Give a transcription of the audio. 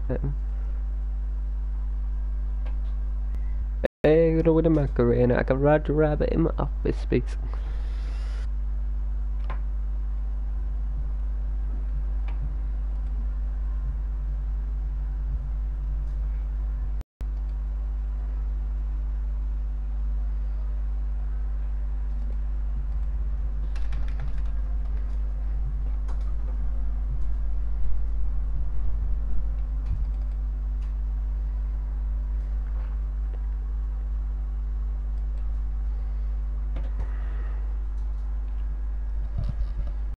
Hey, with a Macarena, I can ride the rabbit in my office space.